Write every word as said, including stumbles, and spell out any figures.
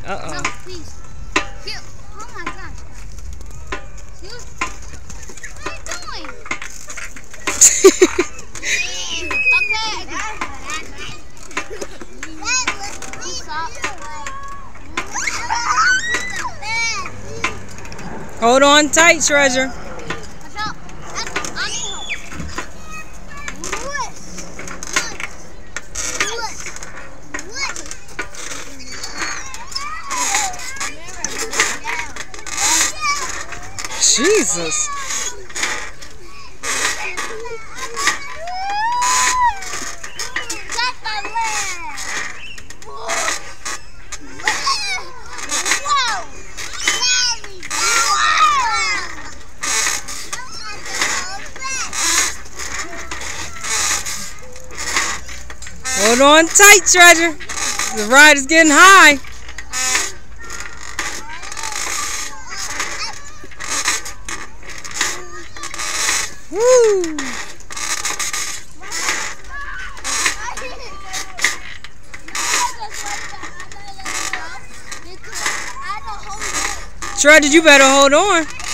Uh-oh. No, please. Here. Oh my gosh. What are you doing? Hold on tight, Treasure. Jesus. Hold on tight, Treasure. The ride is getting high. Woo! Treasure, you better hold on.